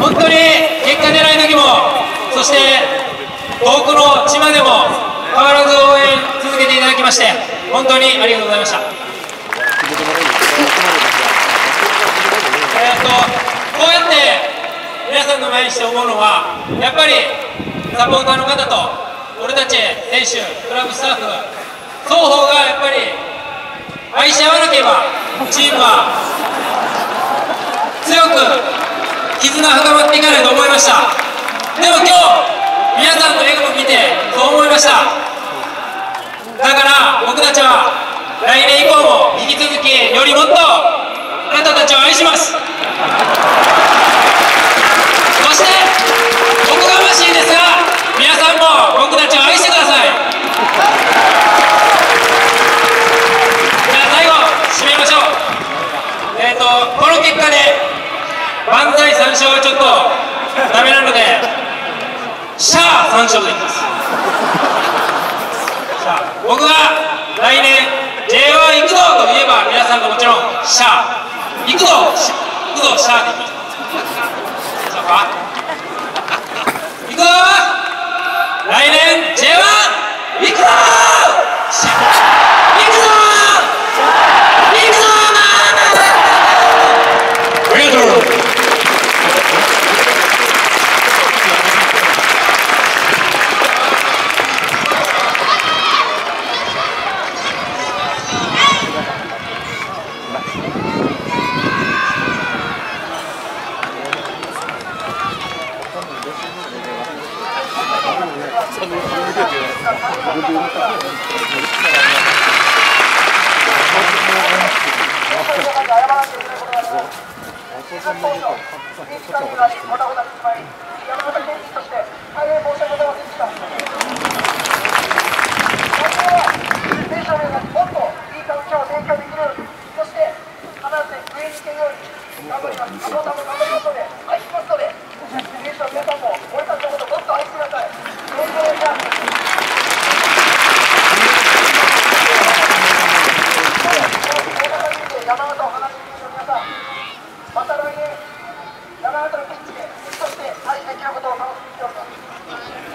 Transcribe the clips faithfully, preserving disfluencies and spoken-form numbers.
本当に結果狙い時も、そして遠くの地までも変わらず応援続けていただきまして本当にありがとうございました。えー、とこうやって皆さんの前にして思うのは、やっぱりサポーターの方と俺たち選手、クラブスタッフ双方がやっぱり愛し合わなければチームは強く絆が深まっていかないと思いました。でも今日皆さんの笑顔を見てそう思いました。だから僕たちは来年以降も引き続きよりもっとあなたたちを愛します。そしておこがましいですが皆さんも僕たちを愛してください。じゃあ最後締めましょう。えっとこの結果で万歳さん勝はちょっとダメなのでシャーさん勝でいきます。僕が来年 ジェイワン 行くぞと言えば皆さんがもちろんシャー行くぞ行くぞシャーでいきます。そうか行くぞ来年 ジェイワン 行くぞシャー行くぞ行くぞありがとう。また来年、山形のピッチで、そして大会記録と楽しみにしております。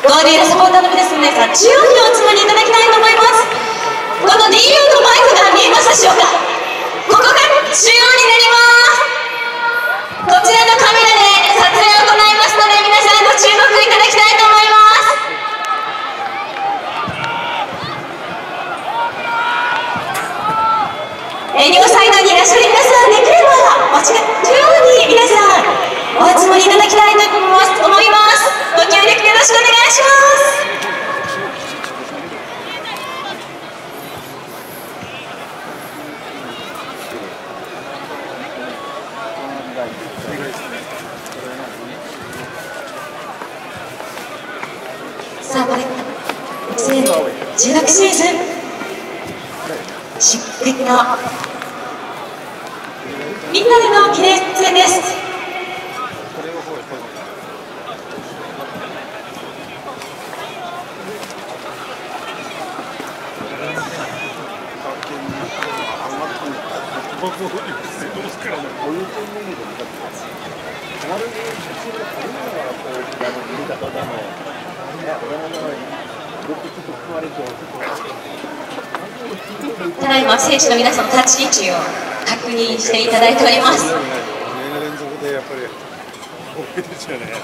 ゴールエラサポーターの皆さん、中央にお集まりいただきたいと思います。この ディーユー のマイクが見えますでしょうか。ここが中央になります。こちらのカメラで撮影を行いますので、皆さんご注目いただきたいと思います。え両サイドにいらっしゃる皆さん、できれば中央に皆さんお集まりいただきたいと思います。ご協力よろしくお願いします。さあ、これにせんじゅうろくシーズンしっくりのみんなでの記念戦です。ただいま選手の皆さんの立ち位置を確認していただいております。にねん連続でやっぱり多いですよね。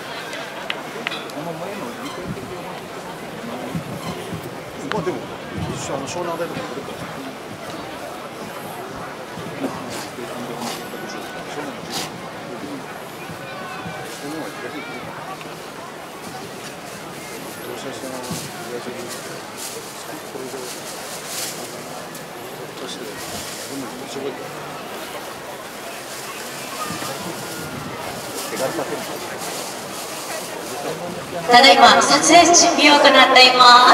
まあでも一緒あの湘南大とか来るか。ただいま撮影準備を行っています。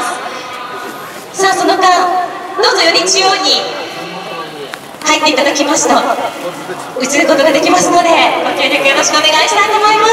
さあ、その間どうぞより中央に入っていただきますと映ることができますので、ご協力よろしくお願いしたいと思います。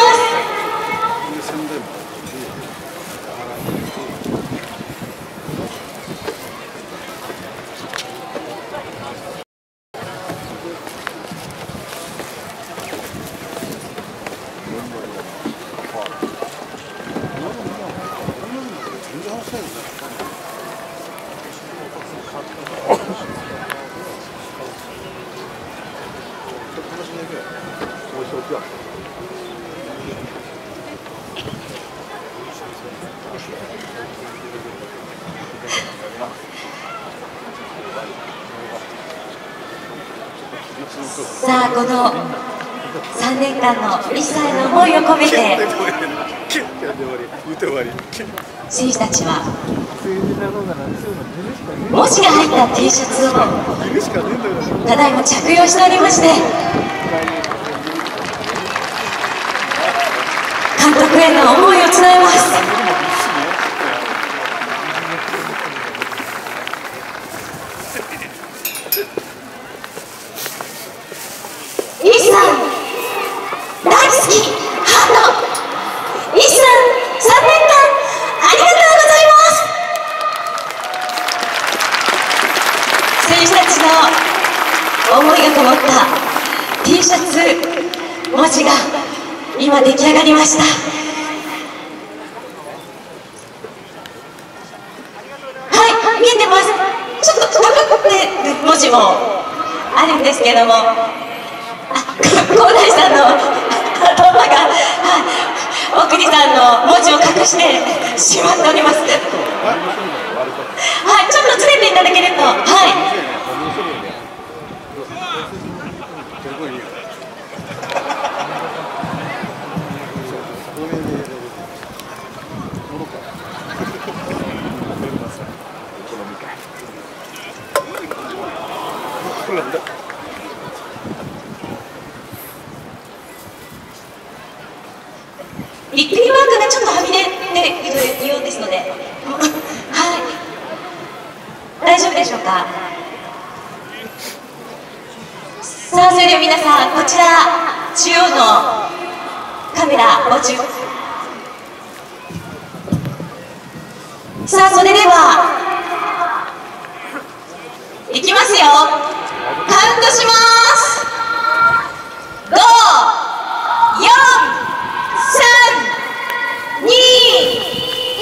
さあ、このさんねんかんの一切の思いを込めて選手たちは文字が入った T シャツをただいま着用しておりまして、監督への思いを伝えます。イさん大好きハート、イさんさんねんかんありがとうございます。選手たちの思いがこもった T シャツ文字が今出来上がりました。はい、見えてます。ちょっと高くて文字もあるんですけども、高大さんの頭が、はい、奥にさんの文字を隠してしまっております。はい、ちょっとずれていただけると、はい。びっくりマークがちょっとはみ出ているようですので、はい、大丈夫でしょうか。さあ、それでは皆さん、こちら中央のカメラご注目。さあ、それではいきますよ。カウントします。ご、よん、さん、に、いち、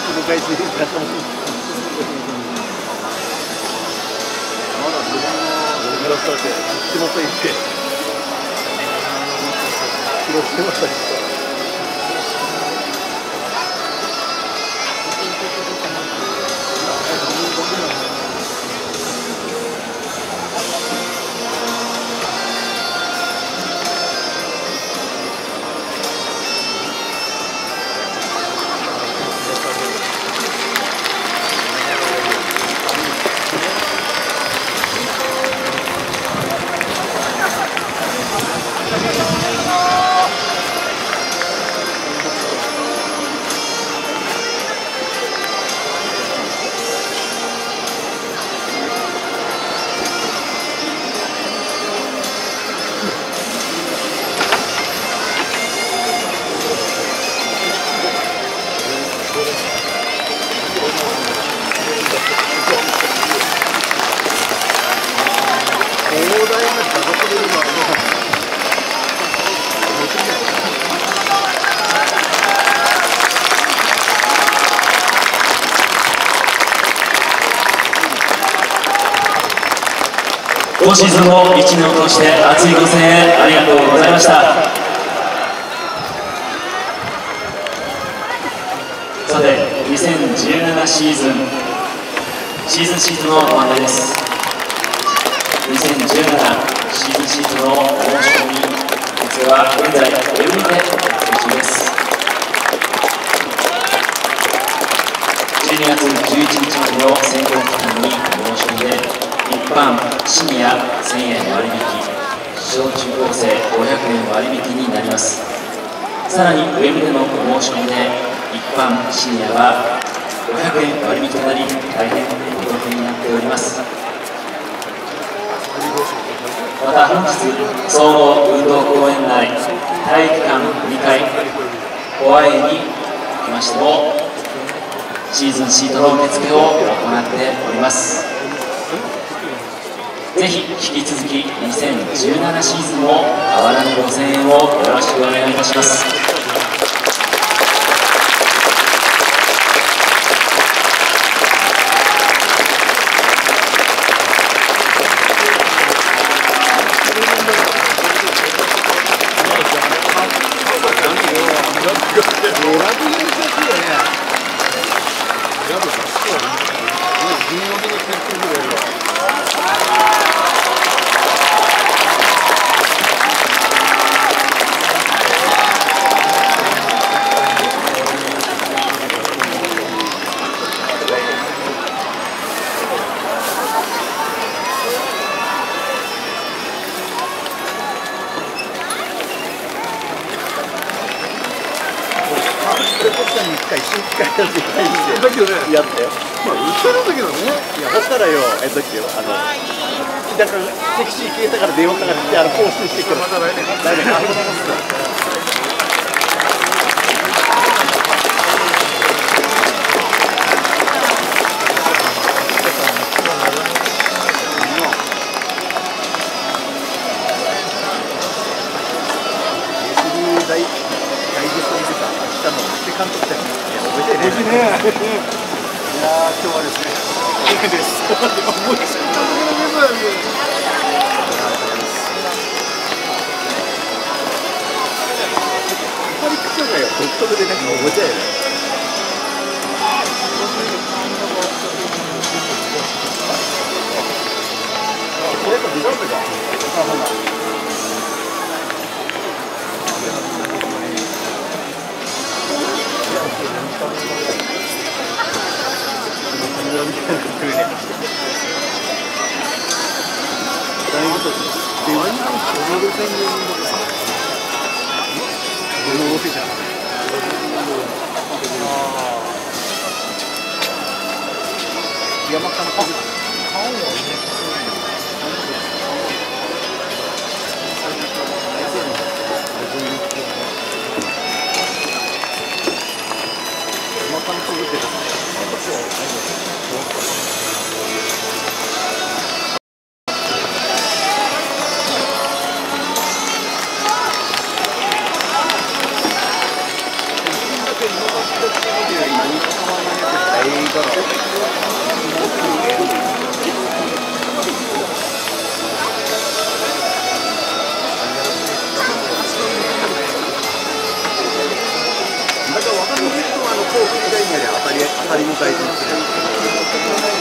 昔仲間まだ自分のグラスだって地元行って広島だし今シーズンもいちねんを通して熱いご声援ありがとうございました。さてにせんじゅうななシーズンシーズンシートのご案内です。にせんじゅうななシーズンシートの申し込み受付は現在ウェブにて受付中です。じゅうにがつじゅういちにちまでの選考期間に申し込みで一般シニアせんえん割引、小中高生ごひゃくえん割引になります。さらにウェブでのお申し込みで一般シニアはごひゃくえん割引となり大変お得になっております。また本日総合運動公園内体育館にかいホワイにおきましてもシーズンシートの受付を行っております。ぜひ引き続きにせんじゅうななシーズンも変わらぬご声援をよろしくお願いいたします。 やったよ。まあ、売ってるんだけどね。いや、そしたらよ、えっと、あの、日高、セクシー消えたから電話かかってきて、あの、更新してくる。また来年。来年、ありがとうございます。大大ゲストに出た明日の監督たち、覚えてるね。いやー、今日はですね、大変です。もう一度のメンバーに。パリックちゃんがよ、独特でなんか覚えてるよね。これやっぱデザートか。あ、ほら。山かな。顔もね。 若者の人はあの高級以外にあたり当たりの大事にする。